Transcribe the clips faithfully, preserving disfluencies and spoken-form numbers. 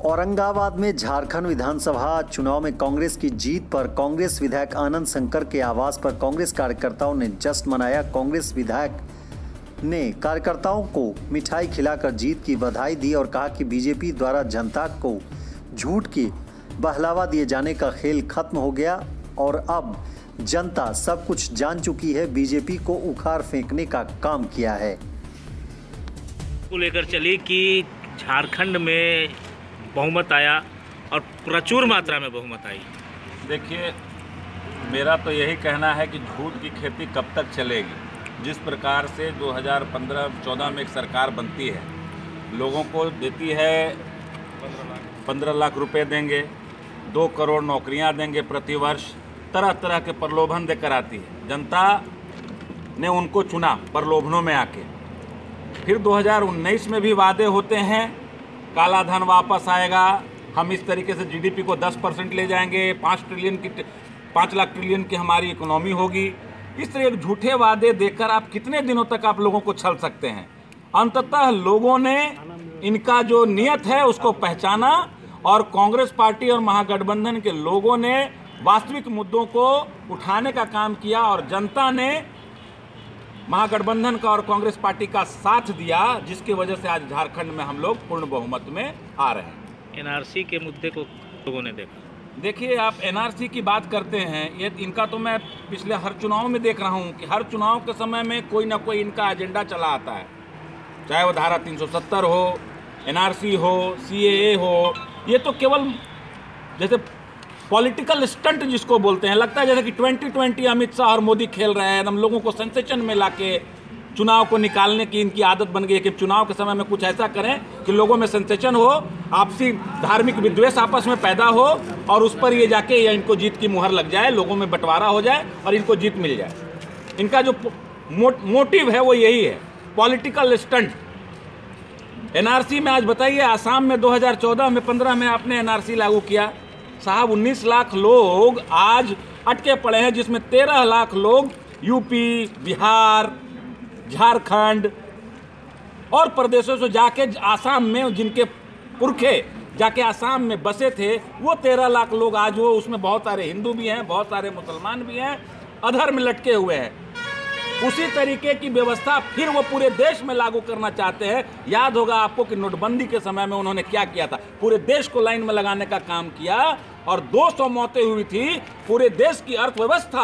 औरंगाबाद में झारखंड विधानसभा चुनाव में कांग्रेस की जीत पर कांग्रेस विधायक आनंद शंकर के आवास पर कांग्रेस कार्यकर्ताओं ने जश्न मनाया। कांग्रेस विधायक ने कार्यकर्ताओं को मिठाई खिलाकर जीत की बधाई दी और कहा कि बीजेपी द्वारा जनता को झूठ की बहलावा दिए जाने का खेल खत्म हो गया और अब जनता सब कुछ जान चुकी है। बीजेपी को उखाड़ फेंकने का काम किया है। को लेकर चली कि झारखंड में बहुमत आया और प्रचुर मात्रा में बहुमत आई। देखिए, मेरा तो यही कहना है कि झूठ की खेती कब तक चलेगी। जिस प्रकार से दो हज़ार पंद्रह चौदह में एक सरकार बनती है, लोगों को देती है पंद्रह लाख रुपए देंगे, दो करोड़ नौकरियां देंगे प्रति वर्ष, तरह तरह के प्रलोभन देकर आती है। जनता ने उनको चुना प्रलोभनों में आके। फिर दो हज़ार उन्नीस में भी वादे होते हैं, काला धन वापस आएगा, हम इस तरीके से जीडीपी को दस परसेंट ले जाएंगे, पाँच ट्रिलियन की पाँच लाख ट्रिलियन की हमारी इकोनॉमी होगी। इस तरह एक झूठे वादे देकर आप कितने दिनों तक आप लोगों को छल सकते हैं। अंततः लोगों ने इनका जो नियत है उसको पहचाना और कांग्रेस पार्टी और महागठबंधन के लोगों ने वास्तविक मुद्दों को उठाने का काम किया और जनता ने महागठबंधन का और कांग्रेस पार्टी का साथ दिया, जिसकी वजह से आज झारखंड में हम लोग पूर्ण बहुमत में आ रहे हैं। एनआरसी के मुद्दे को लोगों ने देखा। देखिए, आप एनआरसी की बात करते हैं, ये इनका तो मैं पिछले हर चुनाव में देख रहा हूँ कि हर चुनाव के समय में कोई ना कोई इनका एजेंडा चला आता है, चाहे वो धारा तीन सौ सत्तर हो, एनआरसी हो, सीएए हो। ये तो केवल जैसे पॉलिटिकल स्टंट जिसको बोलते हैं, लगता है जैसे कि ट्वेंटी ट्वेंटी अमित शाह और मोदी खेल रहे हैं। हम लोगों को सेंसेशन में लाके चुनाव को निकालने की इनकी आदत बन गई है कि चुनाव के समय में कुछ ऐसा करें कि लोगों में सेंसेशन हो, आपसी धार्मिक विद्वेष आपस में पैदा हो और उस पर ये जाके या इनको जीत की मुहर लग जाए, लोगों में बंटवारा हो जाए और इनको जीत मिल जाए। इनका जो मो, मोटिव है वो यही है, पॉलिटिकल स्टंट। एनआरसी में आज बताइए, आसाम में दो हज़ार चौदह में पंद्रह में आपने एनआरसी लागू किया, साहब उन्नीस लाख लोग आज अटके पड़े हैं, जिसमें तेरह लाख लोग यूपी, बिहार, झारखंड और प्रदेशों से जाके आसाम में, जिनके पुरखे जाके आसाम में बसे थे, वो तेरह लाख लोग आज वो, उसमें बहुत सारे हिंदू भी हैं, बहुत सारे मुसलमान भी हैं, अधर में लटके हुए हैं। उसी तरीके की व्यवस्था फिर वो पूरे देश में लागू करना चाहते हैं। याद होगा आपको कि नोटबंदी के समय में उन्होंने क्या किया था, पूरे देश को लाइन में लगाने का काम किया और दो सौ मौतें हुई थी। पूरे देश की अर्थव्यवस्था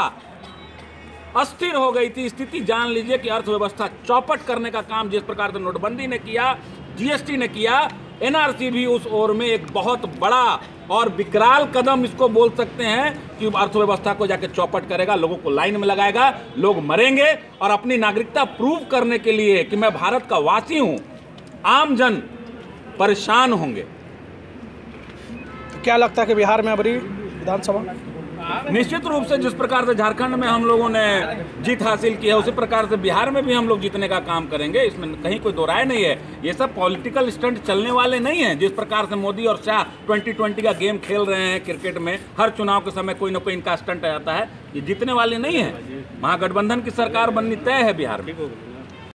अस्थिर हो गई थी। स्थिति जान लीजिए कि अर्थव्यवस्था चौपट करने का काम जिस प्रकार से नोटबंदी ने किया, जीएसटी ने किया, एनआरसी भी उस ओर में एक बहुत बड़ा और विकराल कदम इसको बोल सकते हैं कि अर्थव्यवस्था को जाके चौपट करेगा, लोगों को लाइन में लगाएगा, लोग मरेंगे और अपनी नागरिकता प्रूव करने के लिए कि मैं भारत का वासी हूं, आम जन परेशान होंगे। तो क्या लगता है कि बिहार में अबरी विधानसभा निश्चित रूप से जिस प्रकार से झारखंड में हम लोगों ने जीत हासिल की है, उसी प्रकार से बिहार में भी हम लोग जीतने का काम करेंगे। इसमें कहीं कोई दो राय नहीं है। ये सब पॉलिटिकल स्टंट चलने वाले नहीं हैं। जिस प्रकार से मोदी और शाह ट्वेंटी ट्वेंटी का गेम खेल रहे हैं क्रिकेट में, हर चुनाव के समय कोई ना कोई इनका स्टंट आता है, ये जीतने वाले नहीं है। महागठबंधन की सरकार बननी तय है बिहार में।